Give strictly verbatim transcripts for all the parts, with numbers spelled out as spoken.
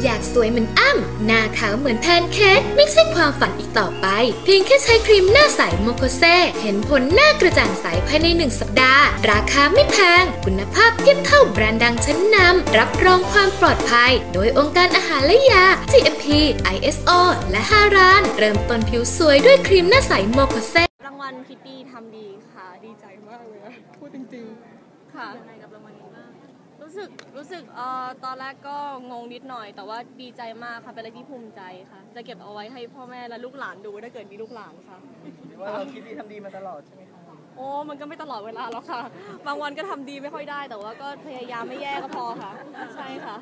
อยากสวยเหมือนอ้ำหน้าขาวเหมือนแพนเค้กไม่ใช่ความฝันอีกต่อไปเพียงแค่ใช้ครีมหน้าใสโมโคเซเห็นผลหน้ากระจ่างใสภายในหนึ่งสัปดาห์ราคาไม่แพงคุณภาพเทียบเท่าแบรนด์ดังชั้นนำรับรองความปลอดภัยโดยองค์การอาหารและยา จี เอ็ม พี ไอ เอส โอ และฮารานเริ่มต้นผิวสวยด้วยครีมหน้าใสโมโคเซรางวัลคิตตี้ทำดีค่ะดีใจมากเลยพูดจริงๆค่ะยังไงกับรางวัลนี้บ้างรู้สึกรู้สึกเอ่อตอนแรกก็งงนิดหน่อยแต่ว่าดีใจมากค่ะเป็นอะไรที่ภูมิใจค่ะจะเก็บเอาไว้ให้พ่อแม่และลูกหลานดูถ้าเกิดมีลูกหลานค่ะหรือว่าเราคิดดีทำดีมาตลอดใช่ไหมคะโอ้มันก็ไม่ตลอดเวลาหรอกค่ะบางวันก็ทำดีไม่ค่อยได้แต่ว่าก็พยายามไม่แย่ก็พอค่ะใช่ค่ะ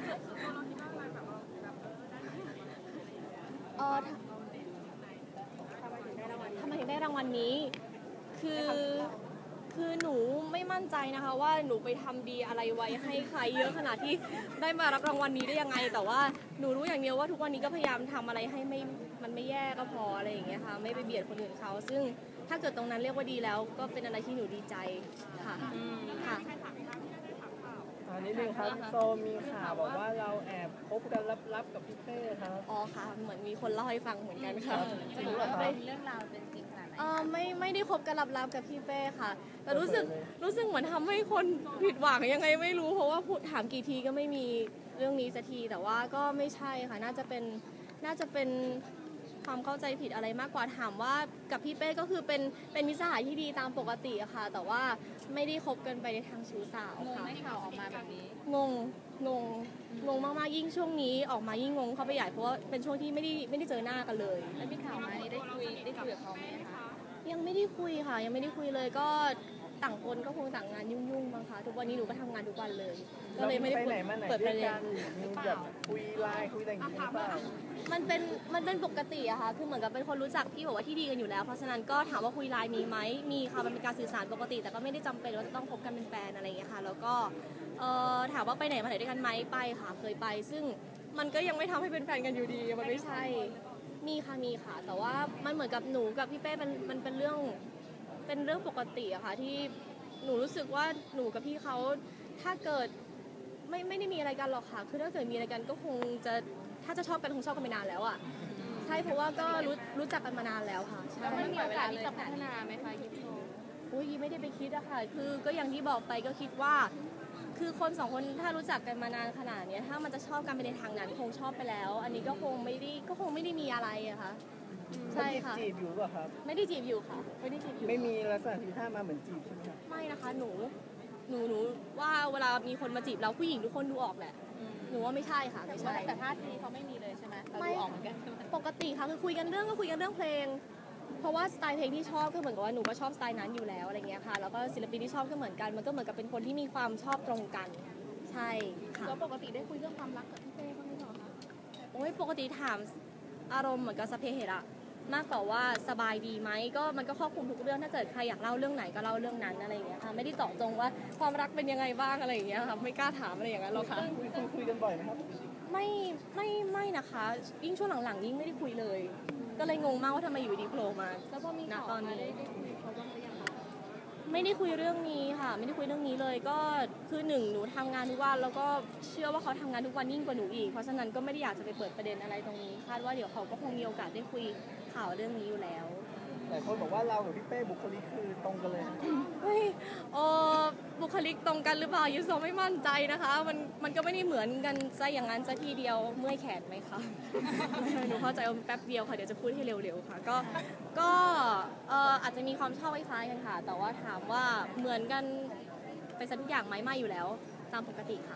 เออทำไมถึงได้รางวัลทำไมถึงได้รางวัลนี้คือคือหนูไม่มั่นใจนะคะว่าหนูไปทำดีอะไรไว้ให้ใครเยอะขนาดที่ได้มารับรางวัลนี้ได้ยังไงแต่ว่าหนูรู้อย่างเดียวว่าทุกวันนี้ก็พยายามทำอะไรให้ไม่มันไม่แย่ก็พออะไรอย่างเงี้ยค่ะไม่ไปเบียดคนอื่นเขาซึ่งถ้าเกิดตรงนั้นเรียกว่าดีแล้วก็เป็นอะไรที่หนูดีใจค่ะค่ะอันนี้นึงครับโซมีข่าวบอกว่าเราแอบคบกันลับๆกับพี่เป้ครับอ๋อค่ะเหมือนมีคนเล่าให้ฟังเหมือนกันค่ะจริงหรือเปล่าเรื่องราวเป็นจริงขนาดไหนเออไม่ไม่ได้คบกันลับๆกับพี่เป้ค่ะแต่รู้สึกรู้สึกเหมือนทำให้คนผิดหวังยังไงไม่รู้เพราะว่าพูดถามกี่ทีก็ไม่มีเรื่องนี้สักทีแต่ว่าก็ไม่ใช่ค่ะน่าจะเป็นน่าจะเป็นความเข้าใจผิดอะไรมากกว่าถามว่ากับพี่เป้ก็คือเป็นเป็นมิตรสหายที่ดีตามปกติอะค่ะแต่ว่าไม่ได้คบกันไปในทางชู้สาวค่ะไม่ข่าวออกมาแบบนี้งงงงงงมากๆยิ่งช่วงนี้ออกมายิ่งงงเข้าไปใหญ่เพราะว่าเป็นช่วงที่ไม่ได้ไม่ได้เจอหน้ากันเลยแล้วมีข่าวมาได้คุยได้คุยกับเขาไหมคะยังไม่ได้คุยค่ะยังไม่ได้คุยเลยก็ต่างคนก็คงต่างงานยุ่งๆมั้งคะทุกวันนี้หนูก็ทำงานทุกวันเลยก็เลยไม่ได้เปิดประเด็นมีแบบคุยไลน์คุยอะไรอย่างนี้หรือเปล่ามันเป็นมันเป็นปกติอะค่ะคือเหมือนกับเป็นคนรู้จักที่บอกว่าที่ดีกันอยู่แล้วเพราะฉะนั้นก็ถามว่าคุยไลน์มีไหมมีค่ะมันเป็นการสื่อสารปกติแต่ก็ไม่ได้จำเป็นว่าจะต้องคบกันเป็นแฟนอะไรอย่างเงี้ยค่ะแล้วก็เอ่อถามว่าไปไหนมาไหนด้วยกันไหมไปค่ะเคยไปซึ่งมันก็ยังไม่ทำให้เป็นแฟนกันอยู่ดีมันไม่ใช่มีค่ะมีค่ะแต่ว่ามันเหมือนกับหนูกับพี่เป้มันมันเป็นเรื่องเป็นเรื่องปกติอะค่ะที่หนูรู้สึกว่าหนูกับพี่เขาถ้าเกิดไม่ไม่ได้มีอะไรกันหรอกค่ะคือถ้าเกิดมีอะไรกันก็คงจะถ้าจะชอบกันคงชอบกันมานานแล้วอ่ะใช่เพราะว่าก็รู้รู้จักกันมานานแล้วค่ะใช่ไม่มีโอกาสที่จะพัฒนาไหมคะยิปโซอุ้ยไม่ได้ไปคิดอะค่ะคือก็อย่างที่บอกไปก็คิดว่าคือคนสองคนถ้ารู้จักกันมานานขนาดนี้ถ้ามันจะชอบกันไปในทางนั้นคงชอบไปแล้วอันนี้ก็คงไม่ได้ก็คงไม่ได้มีอะไรอะค่ะใช่ค่ะจีบอยู่ป่ะครับไม่ได้จีบอยู่ค่ะไม่ได้จีบอยู่ไม่มีลักษณะทีท่ามาเหมือนจีบใช่ไหมครับไม่นะคะหนูหนูหนูว่าเวลามีคนมาจีบเราผู้หญิงทุกคนดูออกแหละหนูว่าไม่ใช่ค่ะไม่ใช่แต่ท่าทีเขาไม่มีเลยใช่ไหมไม่ออกเหมือนกันปกติค่ะคือคุยกันเรื่องก็คุยกันเรื่องเพลงเพราะว่าสไตล์เพลงที่ชอบก็เหมือนกับว่าหนูก็ชอบสไตล์นั้นอยู่แล้วอะไรเงี้ยค่ะแล้วก็ศิลปินที่ชอบก็เหมือนกันมันก็เหมือนกับเป็นคนที่มีความชอบตรงกันใช่ค่ะแล้วปกติได้คุยเรื่องความรักกับพี่เป้บ้างไหมคะโอ้ยปกติถามอารมณ์เหมือนกับสเปเหระมากกว่าว่าสบายดีไหมก็มันก็ครอบคลุมทุกเรื่องถ้าเกิดใครอยากเล่าเรื่องไหนก็เล่าเรื่องนั้นอะไรอย่างเงี้ยค่ะไม่ได้เจาะจงว่าความรักเป็นยังไงบ้างอะไรอย่างเงี้ยค่ะไม่กล้าถามอะไรอย่างนั้นหรอกค่ะคุยคุยกันบ่อยไหมครับไม่ไม่ไม่นะคะยิ่งช่วงหลังๆยิ่งไม่ได้คุยเลยก็เลยงงมากว่าทำไมอยู่ดีโผล่มาแล้วพอมีตอนนี้ได้คุยเขาบ้างหรือยังคะไม่ได้คุยเรื่องนี้ค่ะไม่ได้คุยเรื่องนี้เลยก็คือหนึ่งหนูทำงานทุกวันแล้วก็เชื่อว่าเขาทำงานทุกวันยิ่งกว่าหนูอีกเพราะฉะนั้นก็ไม่ได้อยากจะไปเปิดประเด็นอะไรตรงนี้คาดว่าเดี๋ยวเขาก็คงมีโอกาสได้คุยข่าวเรื่องนี้อยู่แล้วแต่คนบอกว่าเรากับพี่เป้บุคลิกคือตรงกันเลยเฮ้ยเออบุคลิกตรงกันหรือเปล่ายูโซไม่มั่นใจนะคะมันมันก็ไม่ได้เหมือนกันซะอย่างนั้นซะทีเดียวเมื่อยแขนไหมคะหนูเข้าใจว่าแป๊บเดียวค่ะเดี๋ยวจะพูดให้เร็วๆค่ะก็ก็เอออาจจะมีความชอบคล้ายๆกันค่ะแต่ว่าถามว่าเหมือนกันไปซะทุกอย่างไหมไม่อยู่แล้วตามปกติค่ะ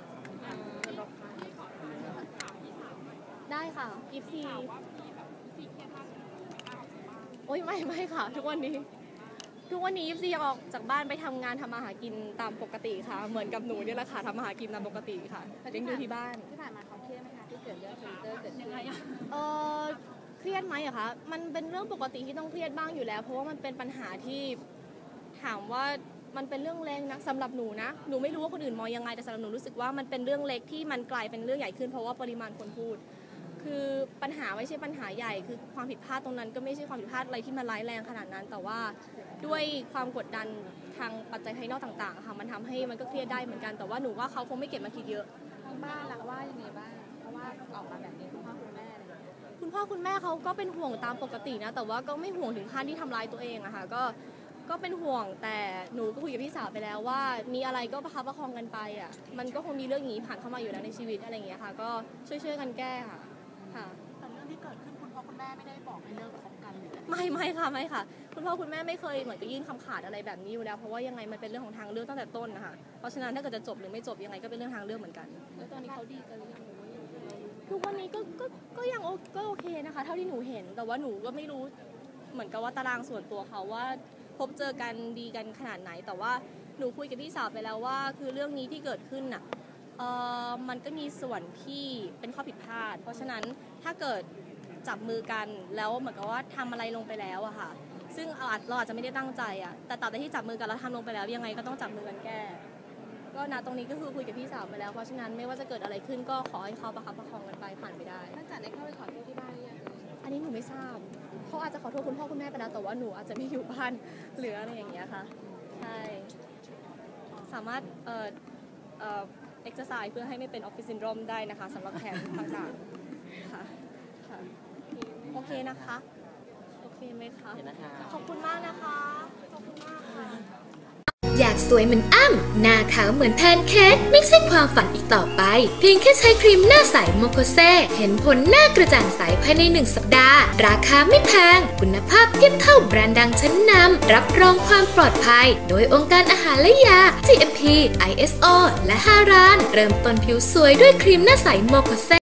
ได้ค่ะกิฟซีโอ้ยไม่ไม่ค่ะทุกวันนี้ทุกวันนี้ยิปซียังออกจากบ้านไปทำงานทำอาหารกินตามปกติค่ะเหมือนกับหนูเนี่ยแหละค่ะทำอาหารกินตามปกติค่ะเลี้ยงดูที่บ้านที่ผ่านมาเขาเครียดไหมคะที่เกิดเรื่องทวิตเตอร์เกิดขึ้นเออเครียดไหมอะคะมันเป็นเรื่องปกติที่ต้องเครียดบ้างอยู่แล้วเพราะว่ามันเป็นปัญหาที่ถามว่ามันเป็นเรื่องเล็กนะสำหรับหนูนะหนูไม่รู้ว่าคนอื่นมองยังไงแต่สำหรับหนูรู้สึกว่ามันเป็นเรื่องเล็กที่มันกลายเป็นเรื่องใหญ่ขึ้นเพราะว่าปริมาณคนพูดคือปัญหาไม่ใช่ปัญหาใหญ่คือความผิดพลาดตรงนั้นก็ไม่ใช่ความผิดพลาดอะไรที่มันร้ายแรงขนาดนั้นแต่ว่าด้วยความกดดันทางปัจจัยภายนอกต่างๆค่ะมันทำให้มันก็เครียดได้เหมือนกันแต่ว่าหนูว่าเขาคงไม่เก็บมาคิดเยอะทางบ้านล่ะว่ายังไงบ้างเพราะว่าออกมาแบบนี้พ่อคุณแม่เขาก็เป็นห่วงตามปกตินะแต่ว่าก็ไม่ห่วงถึงขั้นที่ทำร้ายตัวเองอะค่ะก็ก็เป็นห่วงแต่หนูก็คุยกับพี่สาวไปแล้วว่ามีอะไรก็ประคับประคองกันไปอะมันก็คงมีเรื่องนี้ผ่านเข้ามาอยู่แล้วในชีวิตอะไรอย่างเงี้ยค่ะก็ช่วยๆกันแก้ค่ะค่ะแต่เรื่องที่เกิดขึ้นคุณพ่อคุณแม่ไม่ได้บอกให้เลิกคบกันหรือไม่ไม่ค่ะไม่ค่ะคุณพ่อคุณแม่ไม่เคยเหมือนกับยื่นคำขาดอะไรแบบนี้อยู่แล้วเพราะว่ายังไงมันเป็นเรื่องของทางเลือกตั้งแต่ต้นนะคะเพราะฉะนั้นถ้าเกิดจะจบหรือไม่จบยังไงก็เป็นเรื่องทางเลือกเหมือนกันแล้วตอนนี้เขาดีกันหรือยังหรือว่ายังเรารู้ทุกวันนี้ก็ก็ก็ยังโอก็โอเคนะคะเท่าที่หนูเห็นแต่ว่าหนูก็ไม่รู้เหมือนกับว่าตารางส่วนตัวเขาว่าพบเจอกันดีกันขนาดไหนแต่ว่าหนูคุยกับพี่สาวไปแล้วว่าคือเรื่องนี้ที่เกิดขึ้นน่ะเออมันก็มีส่วนที่เป็นข้อผิดพลาดเพราะฉะนั้นถ้าเกิดจับมือกันแล้วเหมือนกับว่าทำอะไรลงไปแล้วอะค่ะซึ่งอาจเราอาจจะไม่ได้ตั้งใจอะแต่ตราบใดที่จับมือกันแล้วทำลงไปแล้วยังไงก็ต้องจับมือกันแก้ก็ณตรงนี้ก็คือคุยกับพี่สาวไปแล้วเพราะฉะนั้นไม่ว่าจะเกิดอะไรขึ้นก็ขอให้เขาประคับประคองกันไปผ่านไปได้ท่านจัดได้เข้าไปขอโทษที่บ้านหรือยังอันนี้หนูไม่ทราบเขาอาจจะขอโทษคุณพ่อคุณแม่ไปแล้วแต่ว่าหนูอาจจะไม่อยู่บ้านหรืออะไรอย่างเงี้ยค่ะใช่สามารถเอ่อเอ่อเอ็กซ์ไซส์เพื่อให้ไม่เป็นออฟฟิศซินโดรมได้นะคะสำหรับแขนต่างๆค่ะค่ะโอเคนะคะโอเคไหมคะขอบคุณมากนะคะขอบคุณมากค่ะอยากสวยเหมือนอ้ำหน้าขาวเหมือนแพนเค้กไม่ใช่ความฝันอีกต่อไปเพียงแค่ใช้ครีมหน้าใสโมโคเซเห็นผลหน้ากระจ่างใสภายในหนึ่งสัปดาห์ราคาไม่แพงคุณภาพเทียบเท่าแบรนด์ดังชั้นนำรับรองความปลอดภัยโดยองค์การอาหารและยา จี เอ็ม พี ไอ เอส โอ และฮารานเริ่มต้นผิวสวยด้วยครีมหน้าใสโมโคเซ